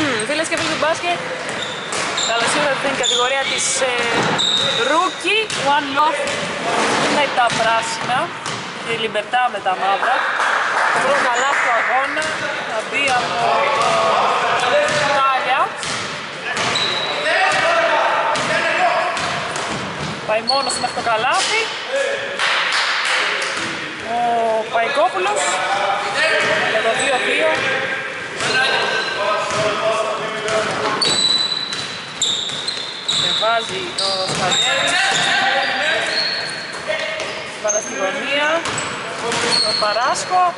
Φίλες και φίλοι του μπάσκετ, καλώς ήρθατε στην κατηγορία της Rookie One Love με τα πράσινα και η Λιμπερτά με τα μαύρα. Το πρώτο καλάθι του αγώνα θα μπει από το Τάλια. Πάει μόνος μέχρι το καλάθι. Ο Παϊκόπουλος για το 2-2. Βάζει το Σπανιέρης, βάλα στη γωνία, το Παράσκο.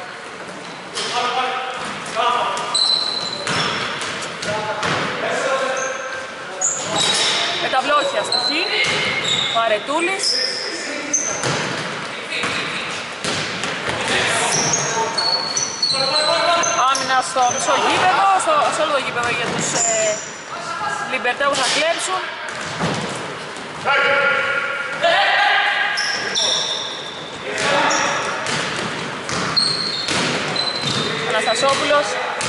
Με τα βλόχια στο χ, ο Αρετούλης. Άμυνα στο μισό γήπεδο, σε όλο το γήπεδο για τους Λιμπερτέ που θα κλέψουν. Αναστασόπουλος.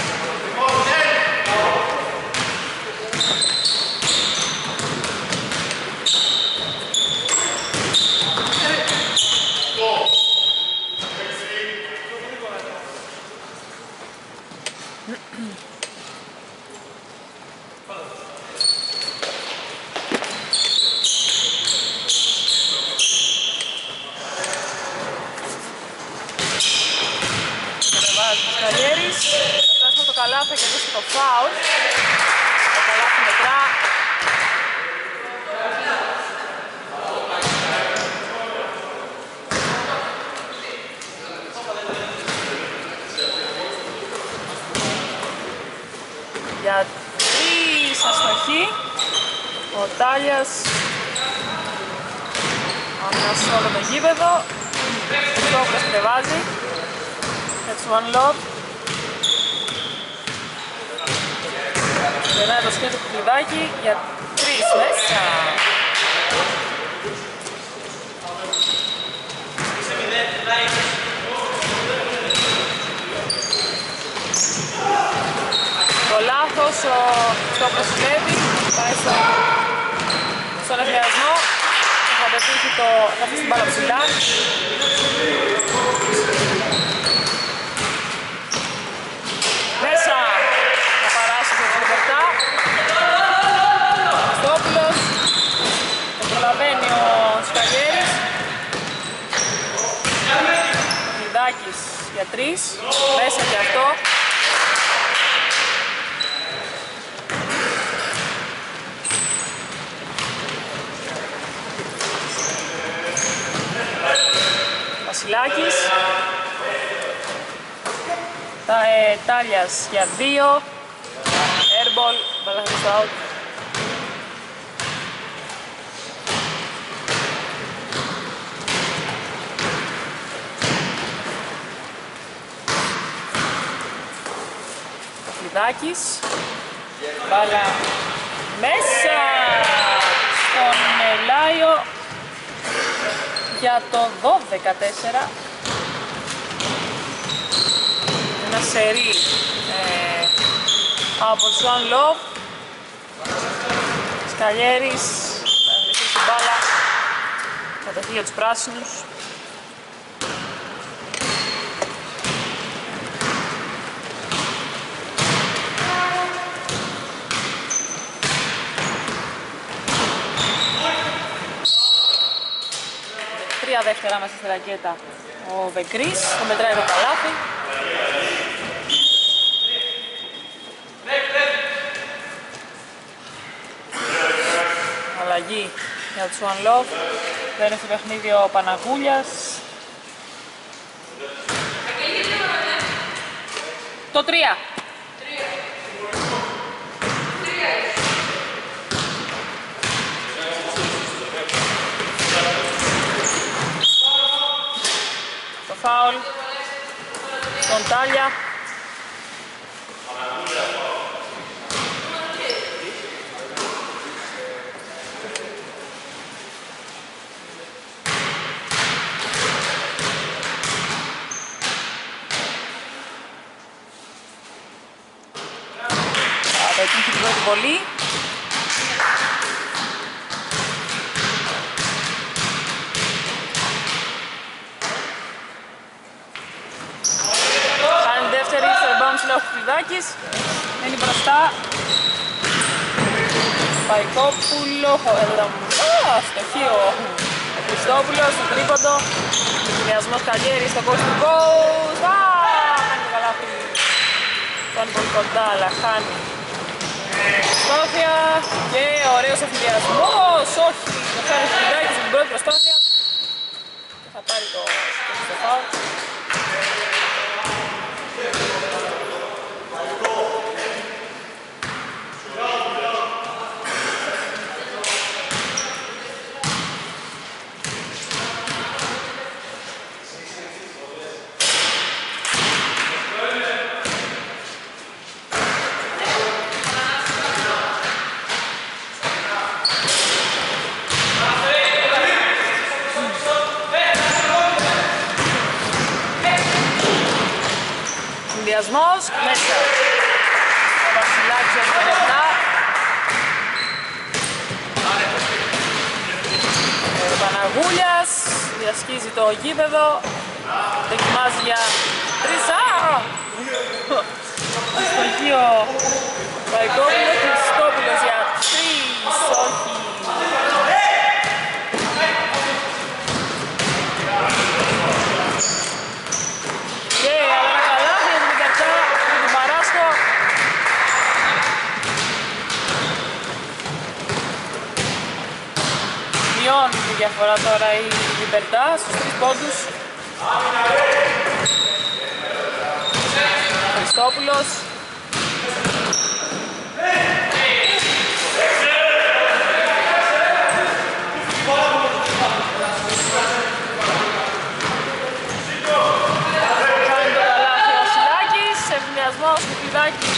Το καλάθι θα κερδίσει το φάουλ. Το καλάθι μετρά. Για 3 αστοχή. Ο Τάλιας άμυνα σε όλο το γήπεδο. Ο Στόκος κρεβάζει. Για τους One Love. Περνάει το σκέτο του κλειδάκι για 3 μέσα. Το λάθος, ο Στόκος συνέβη, πάει στον εφιασμό. Θα πετύχει θα αφήσει την μπάλα ψηλά. Μέσα θα παράσει το Λιμπερτά. Στόπουλος. Το προλαβαίνει ο Σκαλιέρης. Λιδάκης για 3. Μέσα και αυτό. Βασιλάκης. Τάλιας για 2. Airball, μπαλάκι στο out. Φλιδάκης. Μπάλα μέσα στον Λάιο για το 12-4. Ένα σερί από τους One Love. Σκαλιέρης θα εγκληθεί την μπάλα. Κατοχή για τους πράσινους. Τρία δεύτερα μέσα στη ρακέτα ο Βεκρής, το μετράει το καλάθι. Αλλαγή για τους One Love. Μπαίνει στο παιχνίδι ο Παναγούλιας. Το 3. Το φάουλ στον Τάλια. πετύχει την πρώτη βολή. Κάνει δεύτερη, στο rebound ψηλά ο Κουκλιδάκης. Μένει μπροστά. Παϊκόπουλο, αστοχή ο Χριστόπουλος, στο τρίποντο. Συνδυασμός Καλιέρης στο coast to coast. Κάνει το καλάθι. Κάνει πολύ κοντά, αλλά χάνει. Προσπάθεια και ωραίος αφιλιασμός. Όχι, το χάνει ο Κουκλιδάκης στην πρώτη προσπάθεια. Και θα πάρει το φάουλ. Συνδυασμός μέσα. Ο Βασιλάκης έχει τα λεπτά. Ο Παναγούλιας διασκίζει το γήπεδο. Δοκιμάζει για τρίσα. Αστοχείο Παϊκόπουλο. Χριστόπουλος για τρεις. Όχι. Μειώνει τη διαφορά τώρα η Λιμπερτά στους 3 πόντους. Χριστόπουλος. Κάνει το καλάθι ο Βασιλάκης, ευνοιασμός του Κουκλιδάκης.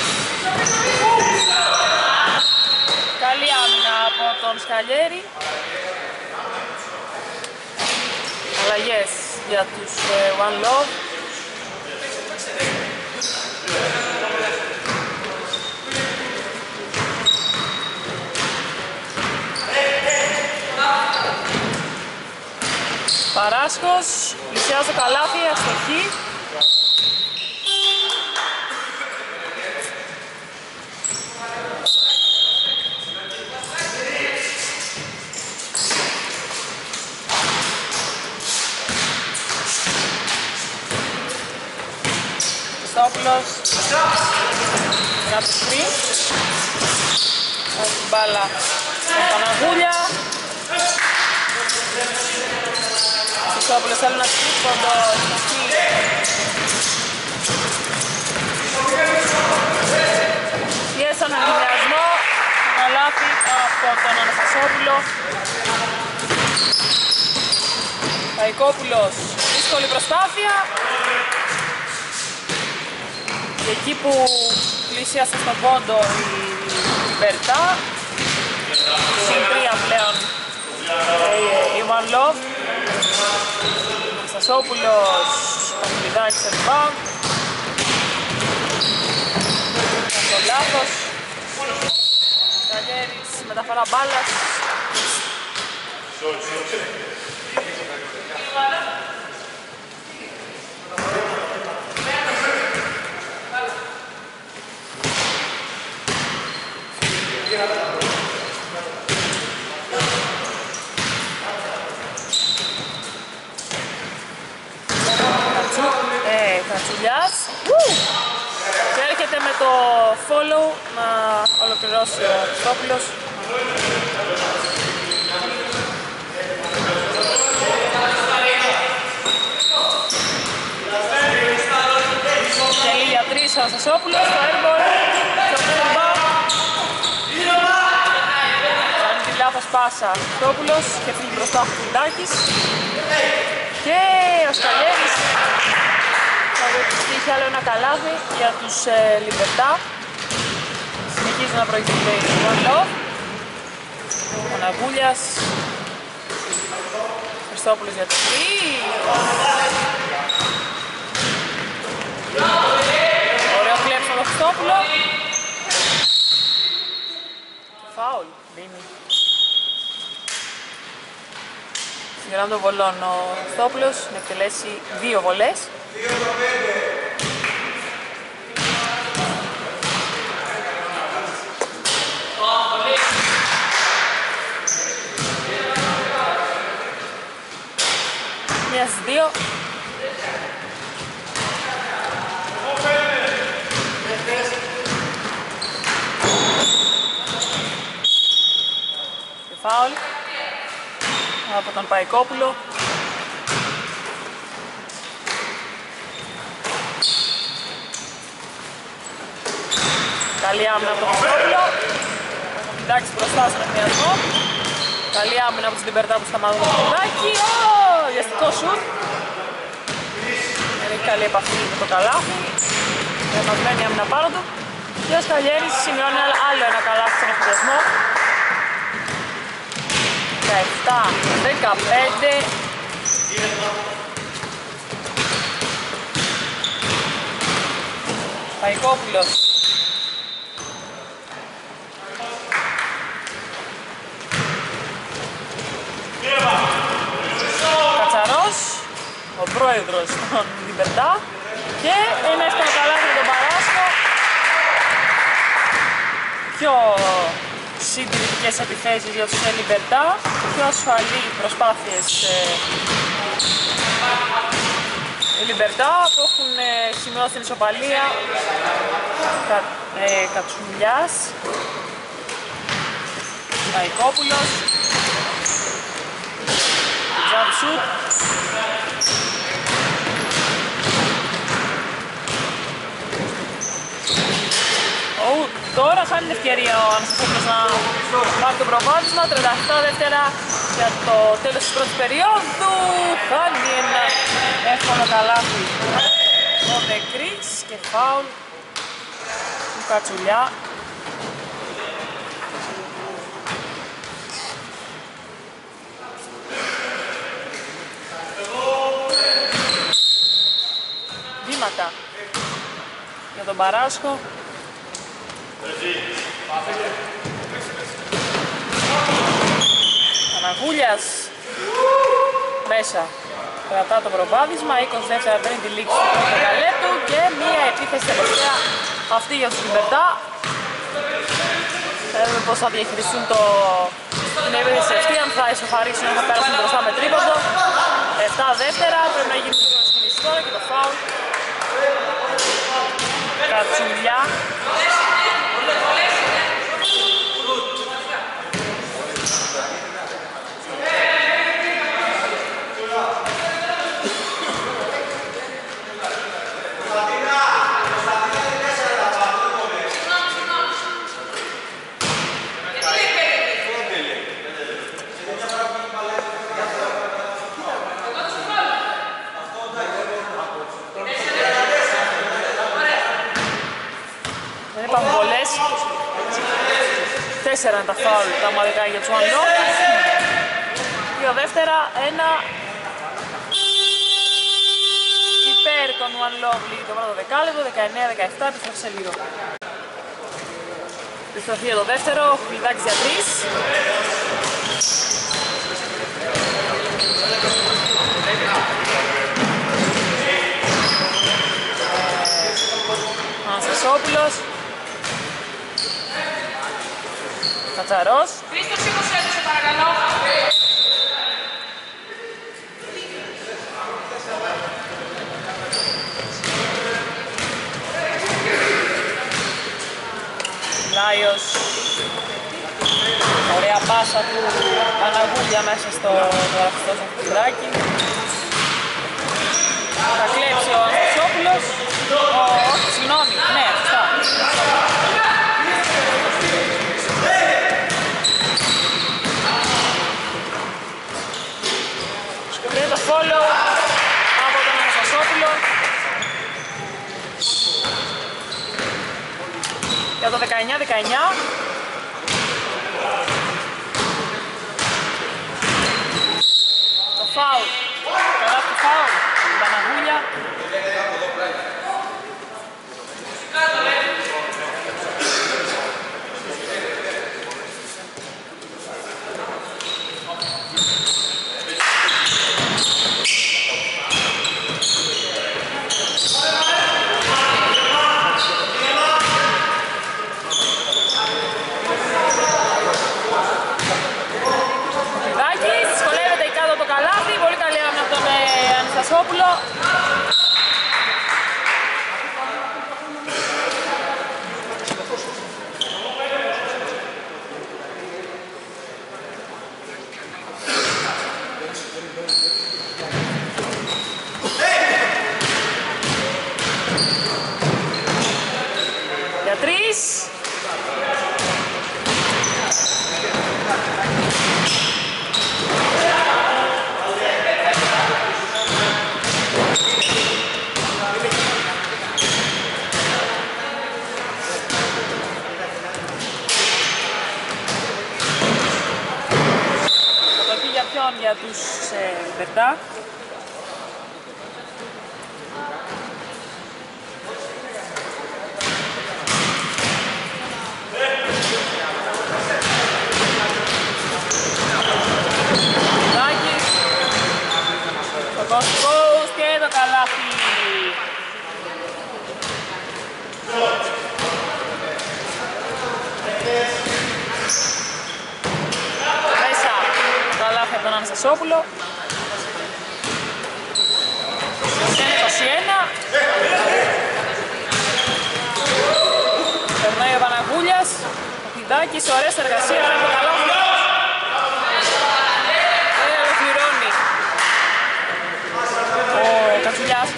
Καλή άμυνα από τον Σκαλιέρη. Αλλαγές για τους One Love. Παράσκος, πλησιάζει το καλάθι, αστοχή. Χριστόπουλος για το screen. Έχει την μπάλα στον Παναγούλια. Χριστόπουλος θέλει να τρίποντο, εκεί. Πιέσαν τον ενδιασμό, καλάθι από τον Αναστασόπουλο. Παϊκόπουλος, δύσκολη προσπάθεια. Και εκεί που πλησίασε στον πόντο η Μπερτά, συν 3 πλέον η One Love. Αναστασόπουλος, Παπουλιδάκης σε rebound. Το λάθος. Καλιέρης, μεταφορά μπάλας. Κατσουλιάς και έρχεται με το follow να ολοκληρώσει ο Χριστόπουλος. Τελεί για 3 ο Αναστασόπουλος, το airball, το rebound. Κάνει τη λάθος πάσα ο Χριστόπουλος και φύγει μπροστά ο Κουκλιδάκης. Και ο Σκαλιέρης θα είχε άλλο ένα καλάθι για τους Λιμπερτά. Συνεχίζει να προηγείται η One Love. Ο Παναγούλιας. Χριστόπουλος για τους 3. Ωραίο κλέψιμο το Χριστόπουλο. Φάουλ, δίνει. Στην γραμμή των βολών ο Στόπουλος να εκτελέσει 2 βολές. Μία στις 2. Και φάουλ από τον Παϊκόπουλο. Καλή άμυνα από τον Παϊκόπουλο. Εντάξει μπροστά στον ευθυνιασμό. Καλή άμυνα από την Λιμπερτά που σταματούν το κουδάκι. Βιαστικό σουτ. Έχει καλή επαφή με το καλάθι. Εμασμένη άμυνα πάνω του. Και ο Σκαλιέρης σημειώνει άλλο ένα καλάθι στον ευθυνιασμό. 17-15. Παϊκόπουλος. Κατσαρός, ο πρόεδρος των Λιμπερτά και ένα εύκολο καλάθι με τον Παράσκο. Πιο συντηρητικές επιθέσεις για τους Λιμπερτά, πιο ασφαλή προσπάθειες οι Λιμπερτά που έχουν σημειώσει την ισοπαλία. Κατσουλιάς, Παϊκόπουλος, jump shoot. Τώρα χάνει την ευκαιρία ο Αναστασόπουλος να πάρει το προβάδισμα. 37 δεύτερα για το τέλος της πρώτης περίοδου. Χάνει ένα εύκολο καλάθι ο Δεκρής και φάουλ του Κατσουλιά. Βήματα για τον Παράσκο. Παναγούλιας μέσα κρατά το προβάδισμα, 20 δεύτερα πριν τη λήξη του δεκαλέπτου και μία επίθεση τελευταία αυτή για τους Λιμπερτά. Θα δούμε πώς θα διαχειριστούν την επίθεση αυτή, αν θα ισοφαρίσουν, αν θα πέρασουν μπροστά με τρίποντο. 7 δεύτερα, πρέπει να γίνει λίγο σκηνής τώρα και το φάουλ. Κατσουλιά. Τέσσερα είναι τα φάουλ, τα ομαδικά για τους One Love. 2 δεύτερα, ένα υπέρ των One Love λίγη το πρώτο δεκάλεπτο, 19-17, επιστροφή σε λίγο. Επιστροφή για το δεύτερο, Χουλιδάκης για 3. Αναστασόπουλος. Κατσαρός. Χρήστος, σήκωσέ του, σε παρακαλώ. Λάιος. Ωραία πάσα του Παναγούλια μέσα στο γραφιστό στο φουντράκι. Θα κλέψει ο Αναστασόπουλος. Συγγνώμη, ναι, αυτά. Είναι το follow από τον Αναστασόπουλο για το 19-19. Το φάουλ, καλά το φάουλ, την Παναγούλια. για τους Λιμπερτά. Τάκης, το post post και το καλάθι. Μέσα, το καλάθι από τον Αναστασόπουλο. 21. Περνάει ο Παναγούλιας, ο Φιδάκης, ωραία εργασία, αλλά το καλάθι. Ολοκληρώνει ο Κατσουλιάς.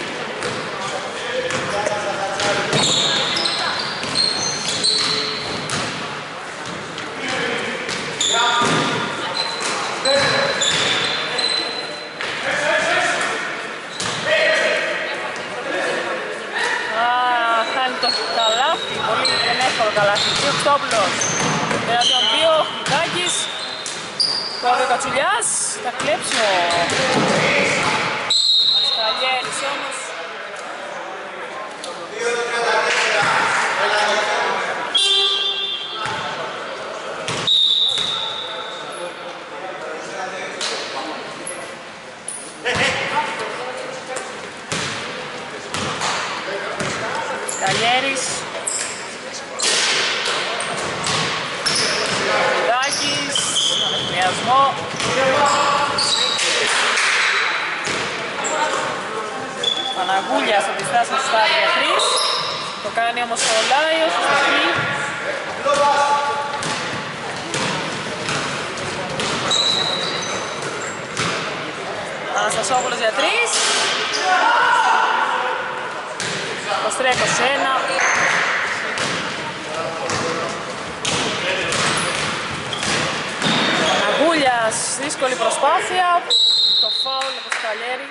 Χάνει το καλάθι, πολύ εύκολο καλάθι. Ο Χριστόπουλος, εναντίον 2, ο Φιδάκης. Τώρα ο Κατσουλιάς, θα κλέψει ο Σκαλιέρης όμως. Σκαλιέρης. Φιδάκης, ανεφημιασμό. Παναγούλιας αντιστάσει να στάρει για 3. Το κάνει όμως ο Λάιος, ο Σταχή. Αναστασόπουλος για 3. 23-21. Παναγούλιας, δύσκολη προσπάθεια. Το φάουλ από το Σκαλιέρη.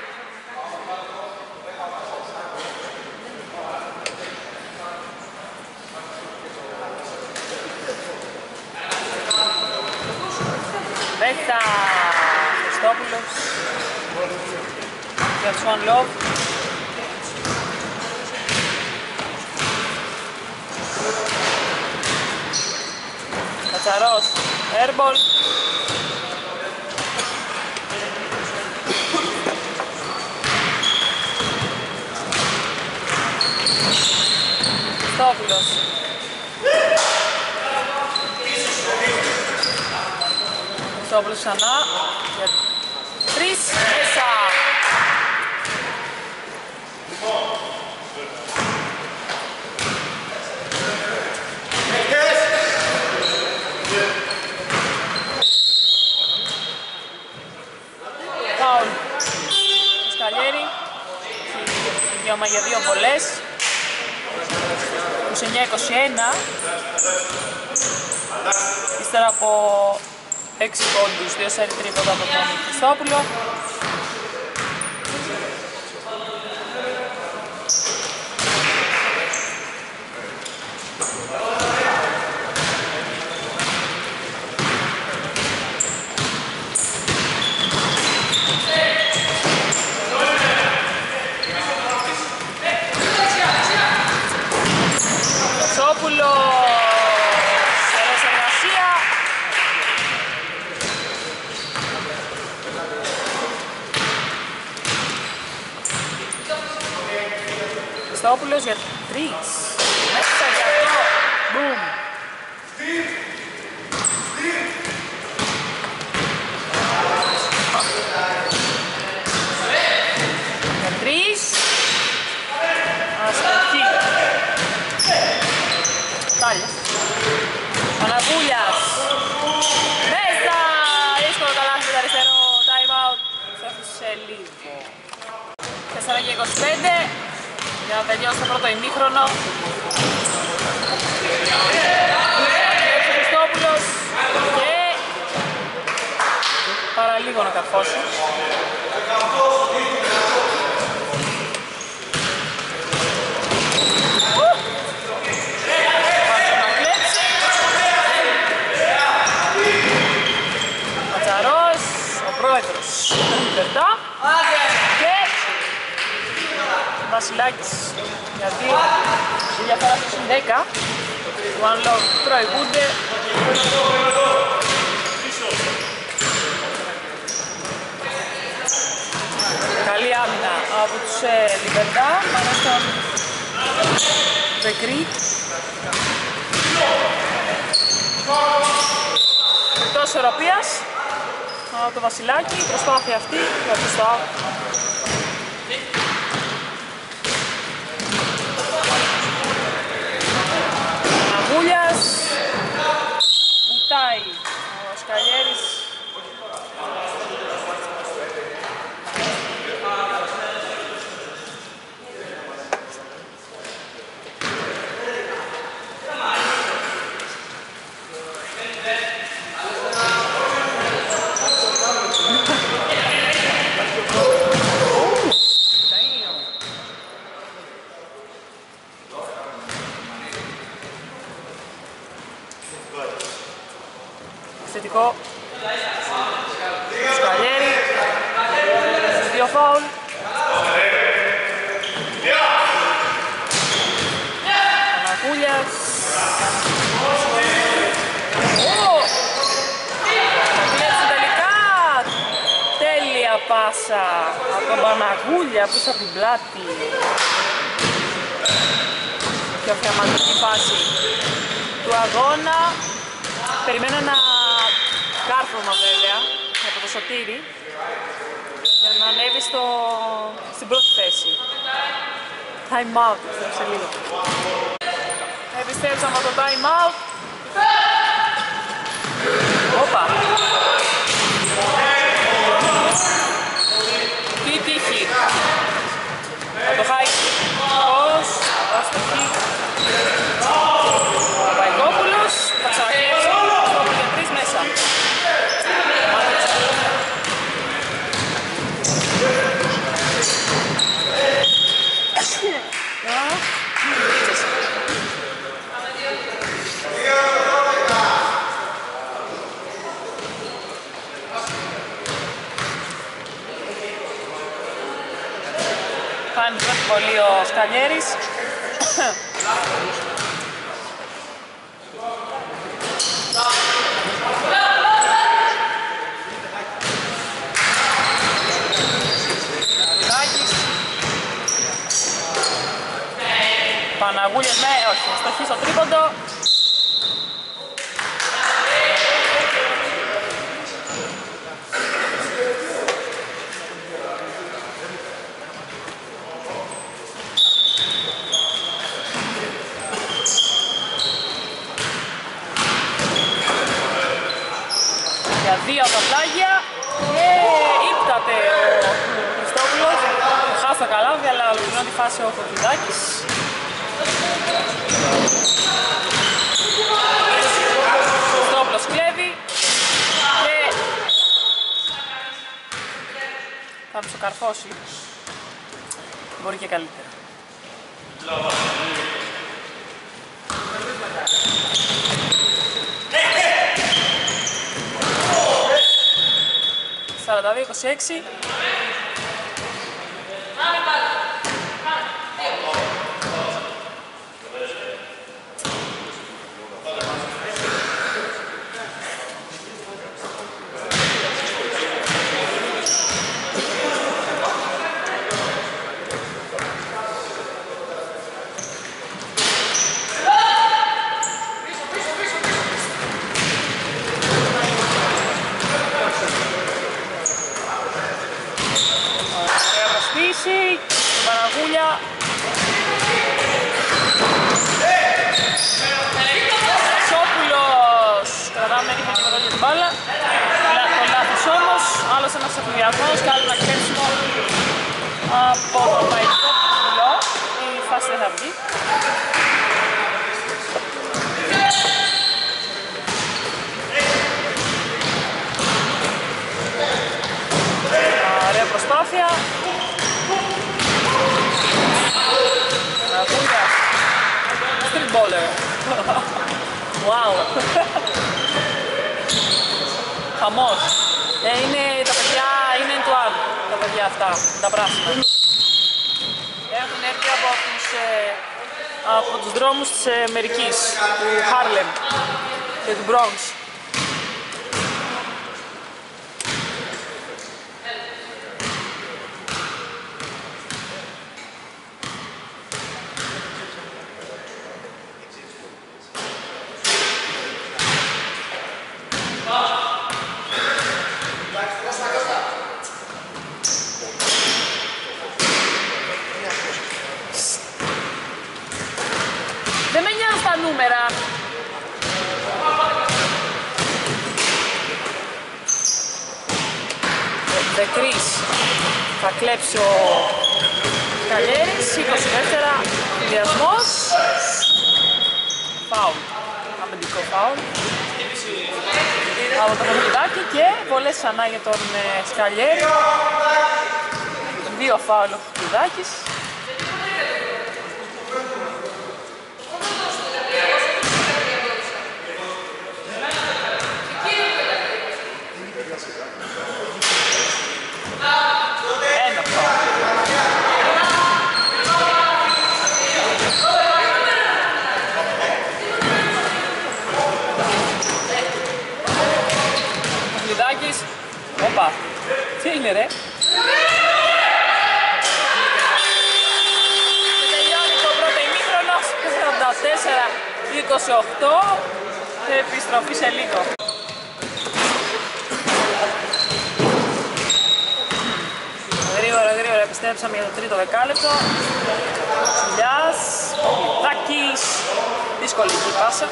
Δέχτα Χριστόπουλος για τους One Love. Κατσαρός, airball. Χριστόπουλος. Χριστόπουλος ξανά για 3 μέσα. Φάουλ. Σκαλιέρη. Δικαίωμα για 2 βολές. 29-21. Ύστερα από 6 πόντους, 2 σέρι τρίποντα από τον Χριστόπουλο. Χριστόπουλος για 3. Μέσα για αυτό. Μπουμ. Για 3. Αστοχή. Τάλιας. Παναγούλιας. Μέσα. Δύσκολο καλάθι με το αριστερό. Time out. Θα σε λίγο. 4-25. Για να τελειώσει το πρώτο ημίχρονο. Ο Χριστόπουλος και παραλίγο να καρφώσει. Κατσαρός, ο πρόεδρος. Βασιλάκης για 2, η διαφορά του συν 10. One Love προηγούνται. Καλή άμυνα από τους Λιμπερτά, πάνω στον Βεκρή. Εκτός ισορροπίας από το Βασιλάκι, η προσπάθεια αυτή για το out. Αγούλιας, βουτάει ο Σκαλιέρης. Θετικό Σκαλιέρη, 2 φάουλ. Παναγούλιας. Τελικά τέλεια πάσα από τον Παναγούλια πίσω από την πλάτη. Πιο θεαματική φάση του αγώνα. Περιμένω ένα κάρφωμα βέβαια από το Σωτήρι για να ανέβει στην πρώτη θέση. Time out, σε λίγο. Επιστρέψαμε από το time out. Όπα. Τι τύχη. Από το high. Πώς. Αστοχή. Ο Παϊκόπουλος. Θα ξανακλέψει. Για 3 μέσα. Κάνει πρώτη βολή ο Σκαλιέρης. Παναγούλιας, ναι, όχι, στοχή στο τρίποντο. Για 2 από τα πλάγια και ύπταται ο Χριστόπουλος. Χάσει τα καλάβια, αλλά ολοκληρώνει τη φάση ο Φωτιδάκης. Ο Χριστόπουλος κλέβει και θα ψοκαρφώσει. Μπορεί και καλύτερα. 42-26. Παναγούλια. Σόπουλος. Κρατάμε ρίχνει και μετά για την μπάλα. Το λάθος όμως. Άλλος ένας αφιλιακός και άλλο ένα κλέψιμο από το Παϊκόπουλο. Η φάση δεν θα βγει. Ωραία προσπάθεια. Street baller. Wow. Χαμός. Είναι τα παιδιά, είναι του άλλου. Τα παιδιά αυτά, τα πράσινα. Έχουν ενέργεια από τους δρόμους της Αμερικής, του Χάρλεμ και του Μπρόγκς. Δεν με νοιάζουν τα νούμερα. Δεκρής θα κλέψει ο Σκαλιέρης, 20 δεύτερα, διασμός. Φάουλ, αμυντικό φάουλ από το Χωριουδάκη και βολές ξανά για τον Σκαλιέρη. 2 φάουλ ο Χωριουδάκης. Οπα, τι είναι ρε? Και τελειώνει το πρώτο ημίχρονο, 44-28, επιστροφή σε λίγο. Γρήγορα επιστρέψαμε για το τρίτο δεκάλεπτο. Σουλιάς, Τάκης, δύσκολη η πάσα.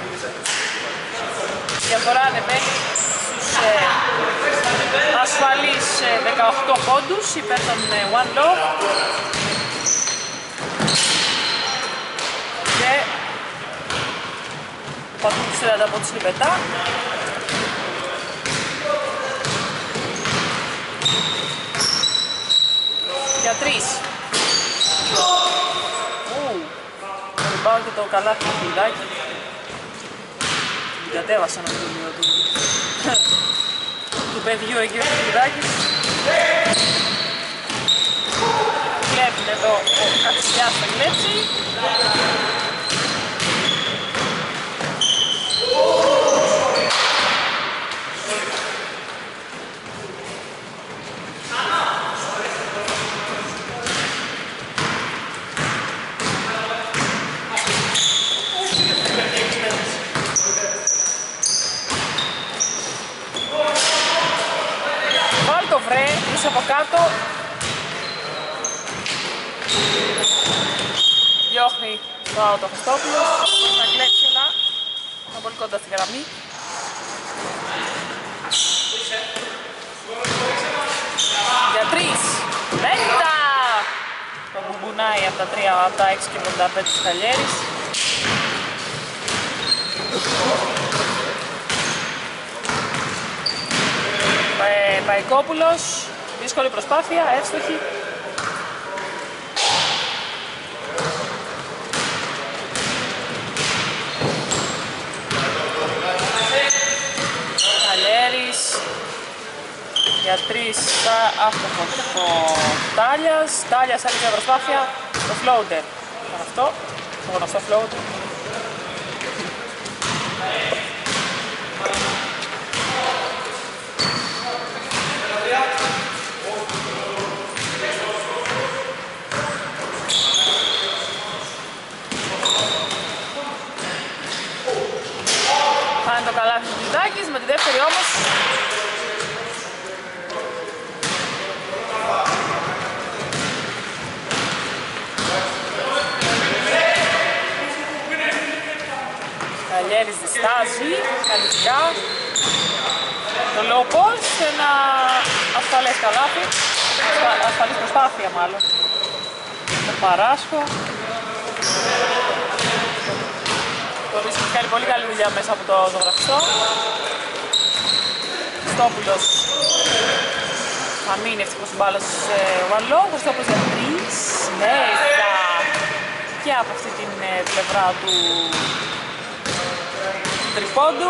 Διαφορά ανεβαίνει στους ασφαλείς 18 πόντους υπέρ των One Love και πατούν τους 30 πόντους Λιμπερτά. Για 3. Πάω και το καλάθι του Χιλιδάκη. Κατέβασα ένα βιβλίο του παιδιού εκεί ο Χιλιδάκης. Βλέπετε εδώ ο Κατσιάς θα κλέψει. Από κάτω διώχνει το out ο Χριστόπουλος, θα κλέψει ένα, θα πολύ κοντά στη γραμμή. Για 3, Βέτα! Το μπουμπουνάει από τα 3, από τα 6 και 75 του Σκαλιέρης. Παϊκόπουλος. Δύσκολη προσπάθεια, εύστοχη. Καλέρης. Για 3 άστοχο ο Τάλιας. Τάλιας άλλη μια προσπάθεια. Το floater. Αυτό, το γνωστό floater. Το καλάθι του Χιλιδάκης, με τη δεύτερη όμως Σκαλιέρης διστάζει, καλυτικά το low post σε ένα ασφαλές καλάθι, ασφαλής προσπάθεια μάλλον. Το Παράσχο. Το Ρίσκο έχει κάνει πολύ καλή δουλειά μέσα από το ζωγραφιστό. Χριστόπουλος θα μείνει ευτυχώς η μπάλα σε One Love. Χριστόπουλος για 3, μέσα και από αυτή την πλευρά του τριπόντου.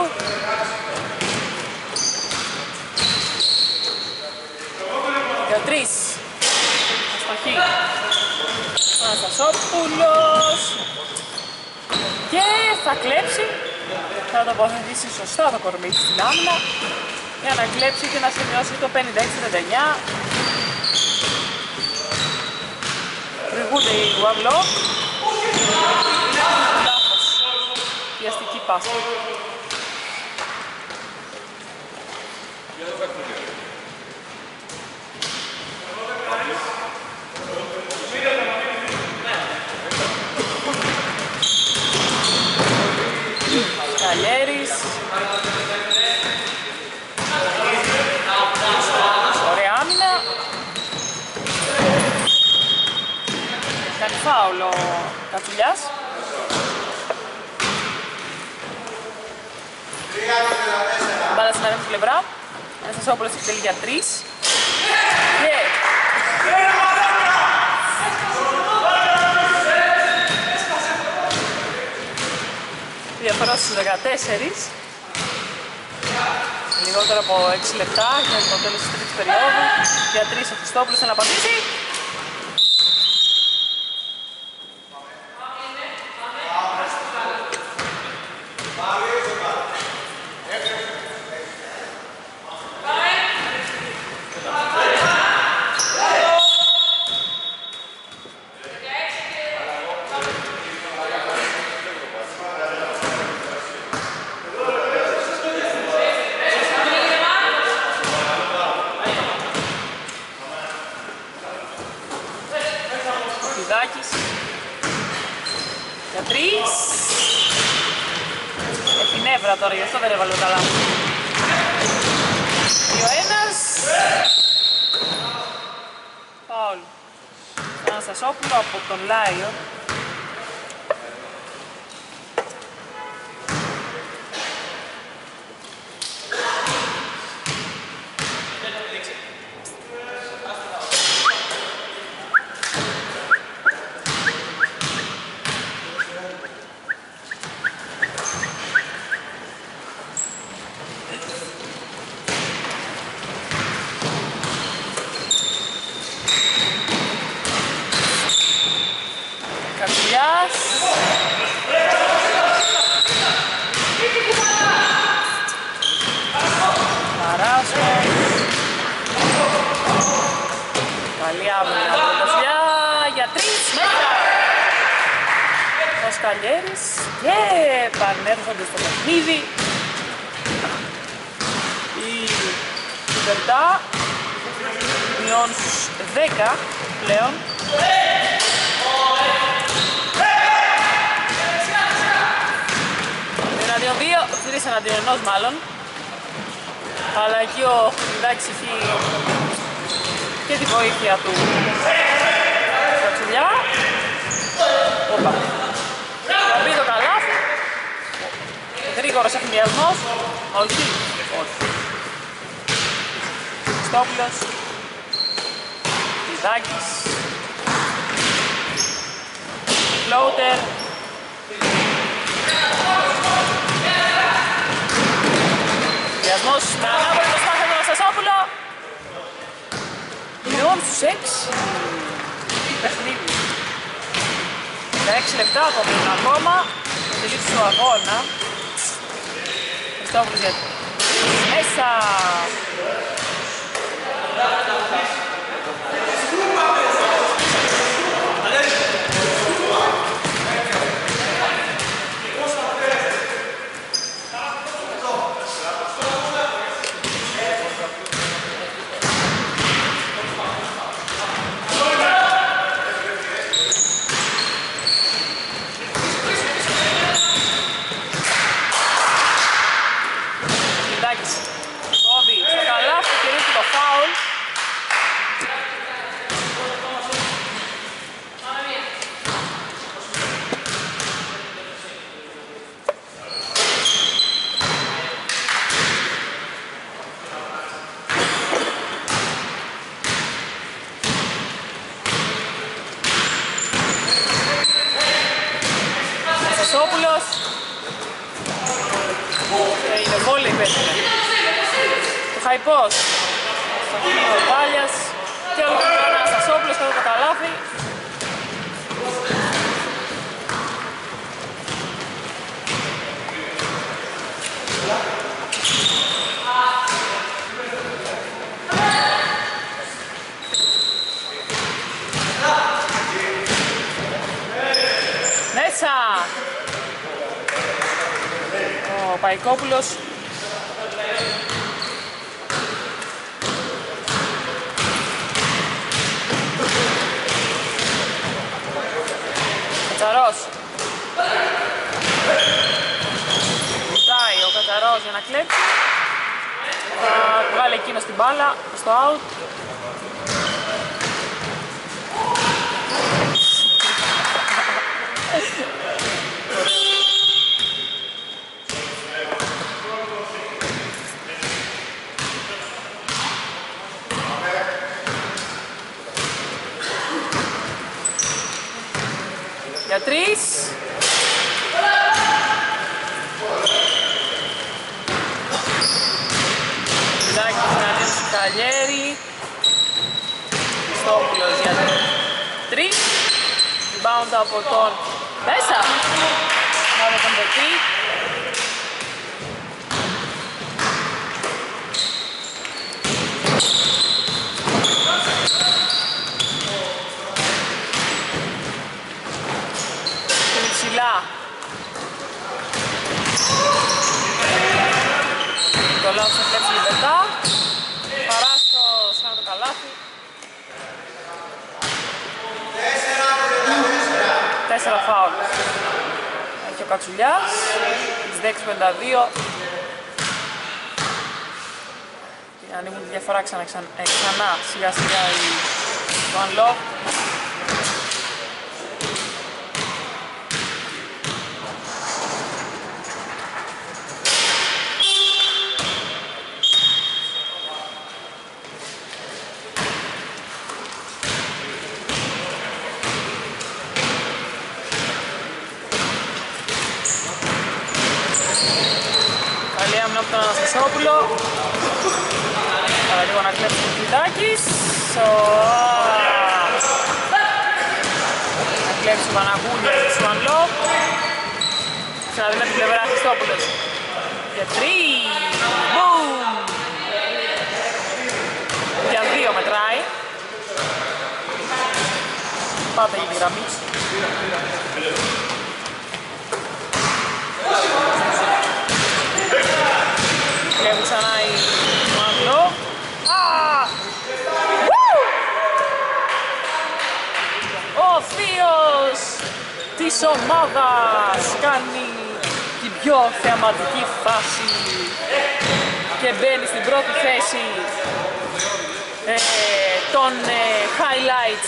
Για 3, αστοχή. Αναστασόπουλος και θα κλέψει, θα τοποθετήσει σωστά το κορμί στην άμυνα για να κλέψει και να σημειώσει το 56-39. Προηγούνται οι Γουαβλό. Λάθος. Βιαστική πάσα. Καλέρης. Ωραία άμυνα. Κάνει φάουλ ο Κατσουλιάς. Μπάλα στην αρέμβη πλευρά. Αναστασόπουλος εκτελεί για 3. Και... διαφορά στους 14. Λιγότερο από 6 λεπτά για το τέλος της τρίτης περίοδου. Για 3 ο Χριστόπουλος να απαντήσει. Για 3. Έχει νεύρα τώρα, γι' αυτό δεν έβαλε καλά. 2-1. Φάουλ. Αναστασόπουλο από τον Λάιο. Καλή άμυνα από το Σιλιά για 3 μέτρα. Ο Σκαλιέρης και πανέρχονται στο παιχνίδι. Η Λιμπερτά μειώνει στους 10 πλέον. Εναντίον 2, 3 εναντίον 1 μάλλον. Αλλά εκεί ο Χρυδάκης έχει και τη βοήθεια του Κατσουλιά. Όπα. Θα μπει το καλάθι. Γρήγορος ευθυνδιασμός. Όχι. Όχι. Χριστόπουλος. Χρυδάκης. Φλόουτερ. Ευθυνδιασμός με ανάποδο το στάχο του Αναστασόπουλο. Μειών στους 6 παιχνίδι. 16 λεπτά από πριν ακόμα. Θα τελείξει το αγώνα. Χριστόφουλος για μέσα. Κόβει στο καλάθι και ρίχνει το φάουλ. Σωσόπουλος. Είναι βόλεϊ πέτυχε. Ο Χαϊπός. Ο Πάλιας. Και ο Αναστασόπουλος κατά το καλάθι. Καϊκόπουλος. Κατσαρός. Βουτάει ο Κατσαρός για να κλέψει. Θα βγάλει εκείνος την μπάλα στο out. Για 3. Ζάκης κάνει στο Καλιέρι. Χριστόπουλος για 3. Rebound από τον μέσα. Μάλλον τον δεκεί. Το λάθος θα κλέψει λιμπερτά. Παράστος κάνει το καλάθι. 4 φάουλ. Έχει ο Κατσουλιάς. Τις 10-52. Και ανοίγουν τη διαφορά ξανά σιγά σιγά η One Love. Από τον Αναστασόπουλο. Πάρα λίγο να κλέψει ο Κλητάκης. Να κλέψει ο Παναγούλης της One Love. Ξαναδούμε την πλευρά Χριστόπουλος. Για 3. Boom! Για 2 μετράει. Πάτε η γραμμή. Κλέβει ξανά η One. Ο θείος της ομάδας κάνει την πιο θεαματική φάση και μπαίνει στην πρώτη θέση των highlights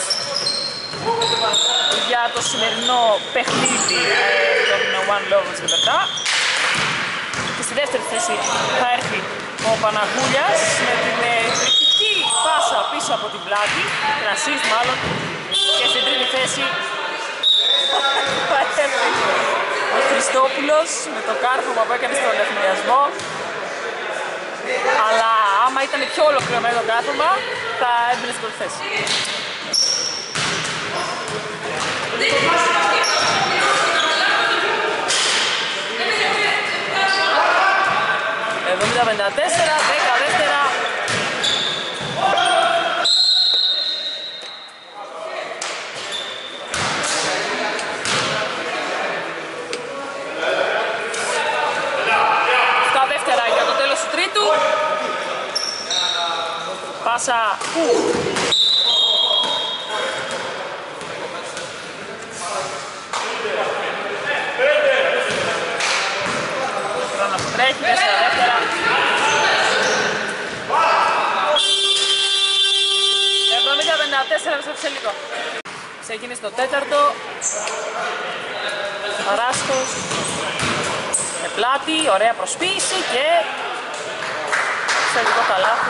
για το σημερινό παιχνίδι των One Love της Λιμπερτά. Και στη δεύτερη θέση θα έρθει ο Παναγούλιας με την εκρηκτική πάσα πίσω από την πλάτη, την assist μάλλον, και στην τρίτη θέση θα έρθει ο Χριστόπουλος με το κάρφωμα που έκανε στον εθνιασμό. Αλλά άμα ήταν πιο ολοκληρωμένο το κάρφωμα θα έμπαινε στην πρώτη θέση. 70-54, 10 δεύτερα. Στα δεύτερα για το τέλος του τρίτου. Πάσα που τρέχει, 4 δεύτερα. 70-54, επιστρέψε λίγο. Ξεκίνησε το τέταρτο. Παράστος. Με πλάτη, ωραία προσποίηση και εξαιρετικό καλάθι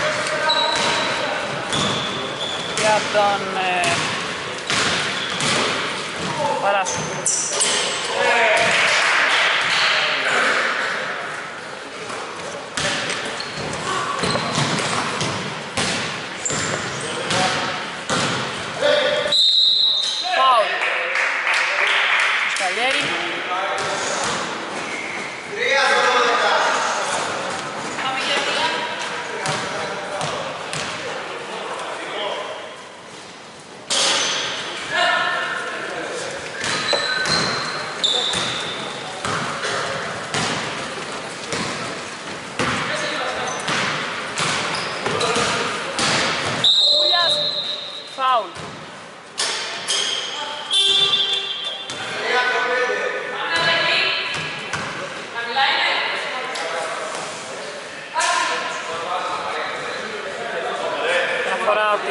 για τον Παράστο.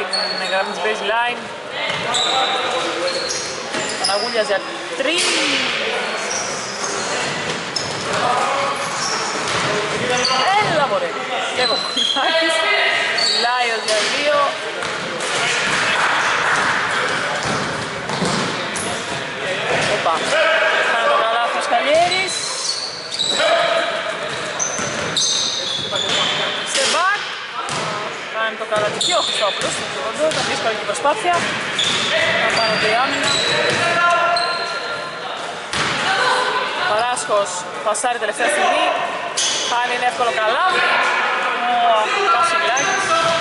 την γραμμή της baseline. Παναγούλιας για 3. Έλα μωρέ. Λέγω Κουλάκης. Λάιος για 2. Οπα. Κάνει το καλάθι ο Σκαλιέρης. Στεμπάκ. Κάνει το καλάθι και ο Χριστόπουλος. Ήταν δύσκολη και προσπάθεια. Να πάρω τη άμυνα. Παράσχος πασάρει τελευταία στιγμή. Χάνει είναι εύκολο καλάθι. Ο Κασιλάκης.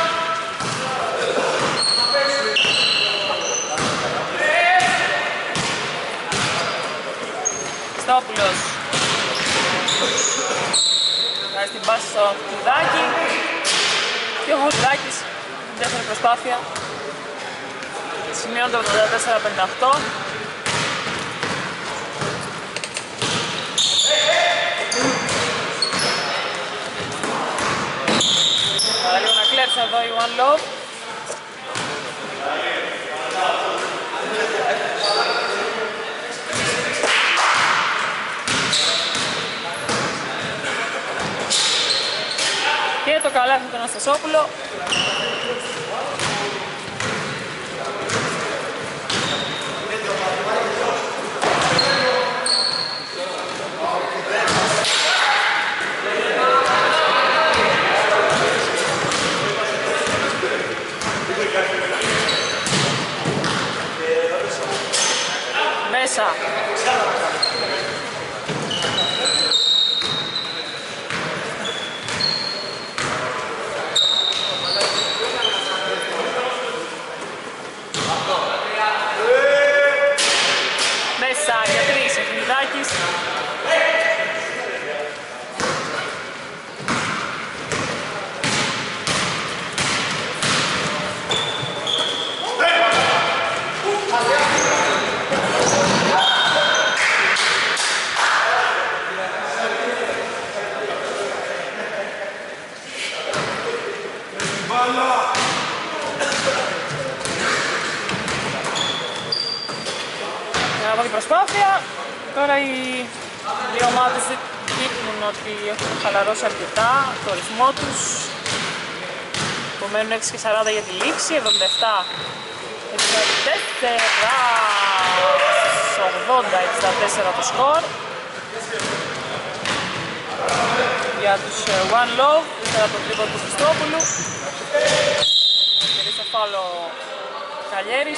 Χριστόπουλος. Κάνει την πάση στο Χουδάκι. Και ο Χουδάκης δεύτερη προσπάθεια. Σημειώνει το 84-58. Λίγο να κλέψει εδώ η One Love. Και το καλάθι του Αναστασόπουλο. Μέσα. Μέσα για 3 ο Χιλιδάκης. Από την προσπάθεια, τώρα οι δύο ομάδες δείχνουν ότι έχουν χαλαρώσει αρκετά το ρυθμό τους. Απομένουν 6 και 40 για τη λήξη, 77-80 το σκορ. Για τους One Love, ύστερα το τρίποντο του Χριστόπουλου. Και στο φάουλο Καλιέρης.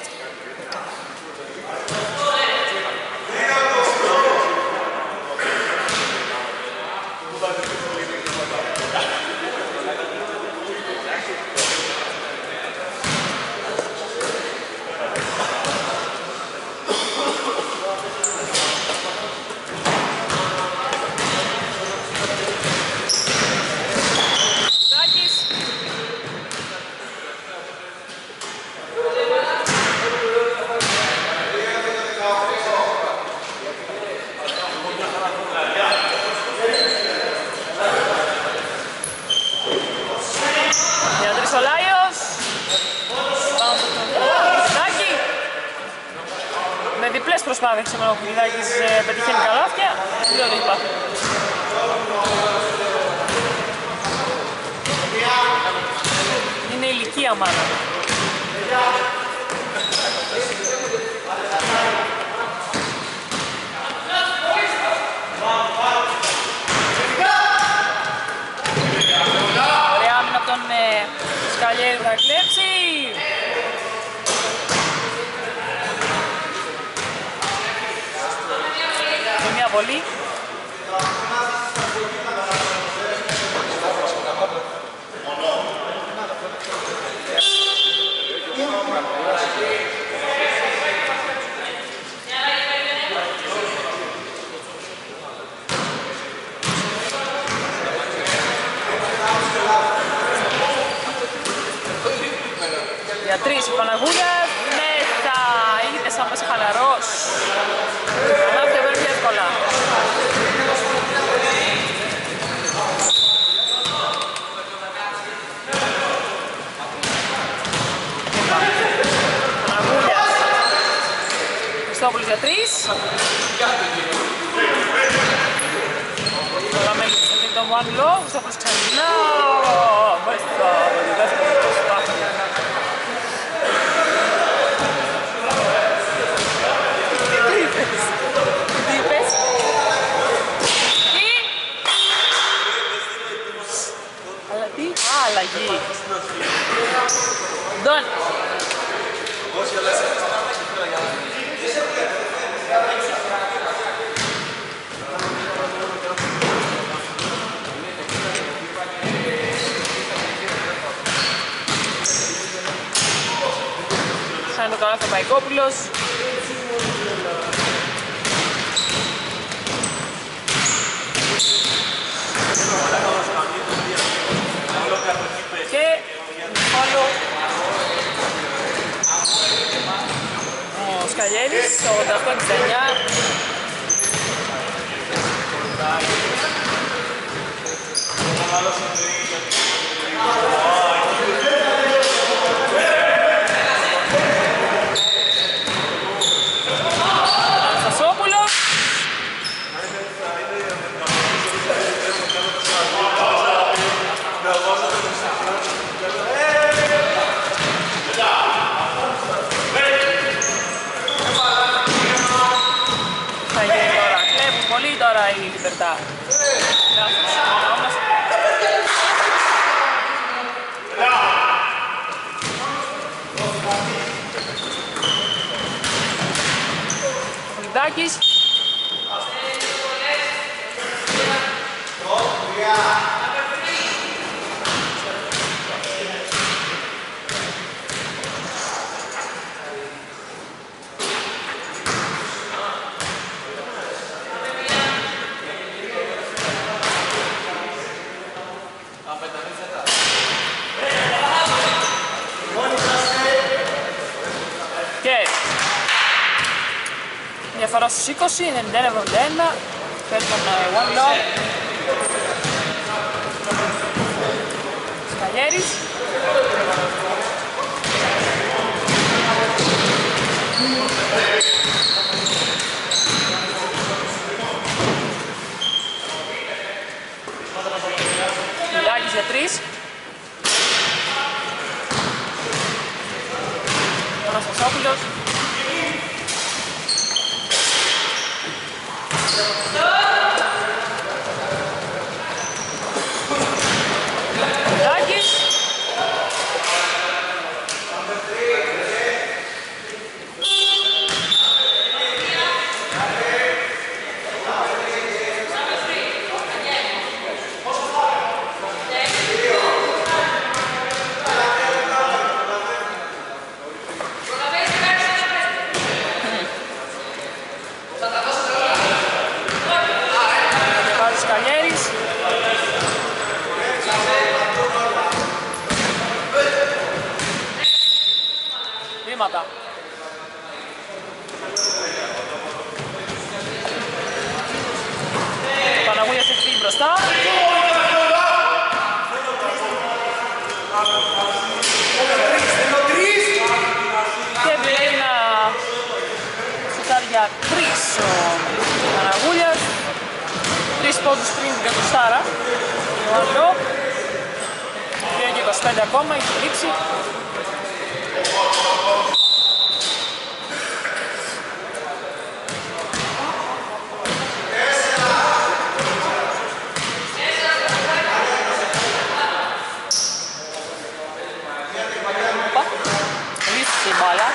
Προσπάθησε με ο Χιλιδάκης, πετυχαίνει καλάθια, δεν είπα. Είναι ηλικία μάλλον. Ωραία άμυνα από τον Σκαλιέρη που θα κλέψει. Μια βολή. Για 3 η Παναγούλια, μέσα, είτε σαν μέσα χαλαρός. Αλλά αυτό παίρνει εύκολα. Σκαγιέρης. Τώρα με λύσετε τον One Love, θα προσκανά. Μάλιστα, με τη δεύτερη προσπάθεια. Τι είπες? Αλλά τι? Α, αλλαγή. Ντόν. Χάνει το καλό ο Παϊκόπουλος. Και άλλο ο Σκαγιέρης, το 88-69. Αναστασόπουλος. Θα γίνει τώρα, κλέβουν πολύ τώρα η Λιμπερτά. Ο Λιδάκης. Διαφορά στους 20, 91-71, παίρνουν One Love. Σκαγιέρης. Λιάκης για 3. Αναστασόπουλος. Λιάκης. Βήματα. Ο Παναγούλιας έχει φύγει μπροστά. Και βλέπει να σουτάρει για 3 ο Παναγούλιας. 3 πόντους πριν την κατοστάρα. Ο Ανδρό. 2 και 25 ακόμα, έχει λήξει. Λύσσε η μπάλα.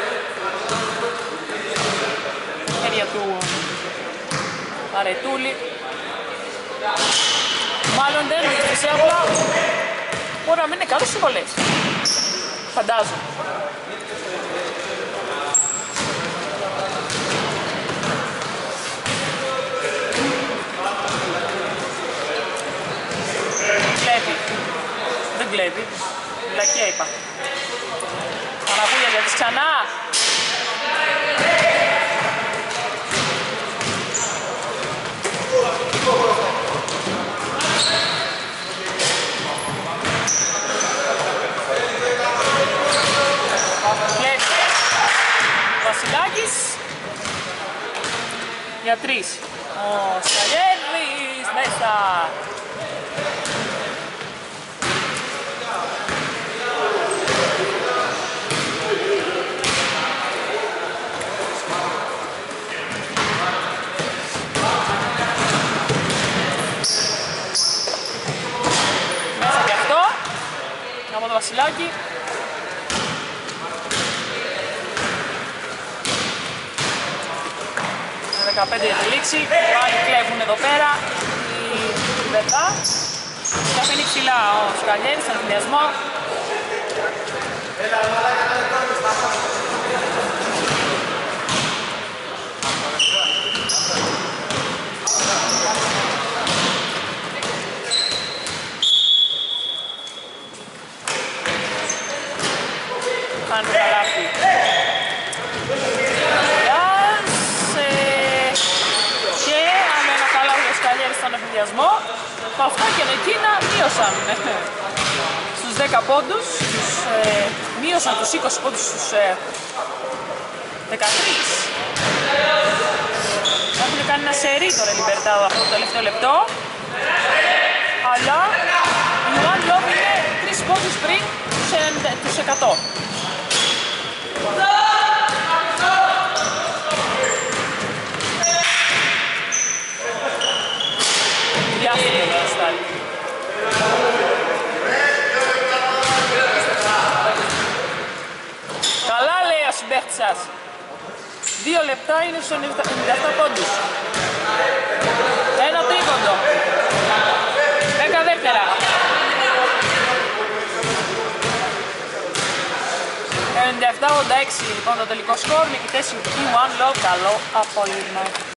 Χέρια του Αρετούλη. Μάλλον δεν λύσσε, απλά μπορεί να μην είναι καλός στις βολές. Φαντάζομαι. Κλέβει. Δεν κλέβει. Βλακία είπα. Παναγούλια για τις ξανά. Βασιλάκης. Για 3. Ο Σκαλιέρης μέσα. Μέσα και αυτό. Από το Βασιλάκι. Με 15 για τη λήξη. Πάλι κλέβουν εδώ πέρα η Λιμπερτά. Καθένει ψηλά ο Σκαλιέρης στον ευθυνιασμό. Κάνει το καλάθι. Και άλλο ένα καλά για τους Σκαλιέρης στον ευθυνιασμό. Με αυτά και εκείνα μείωσαν στους 10 πόντους, μείωσαν τους 20 πόντους στους 13. Έχουν κάνει ένα σερί τώρα Λιμπερτά αυτό το τελευταίο λεπτό. Αλλά η One Love είναι 3 πόντους πριν τους 100. Καλά λέει ο συμπαίχτης σας. 2 λεπτά είναι στους 97 πόντους. Ένα τρίποντο. 10 δεύτερα. 97-86 λοιπόν το τελικό σκορ. Νικητές η One Love. Καλό απόγευμα.